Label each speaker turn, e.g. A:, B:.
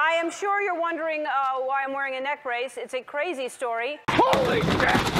A: I am sure you're wondering why I'm wearing a neck brace. It's a crazy story.
B: Holy crap!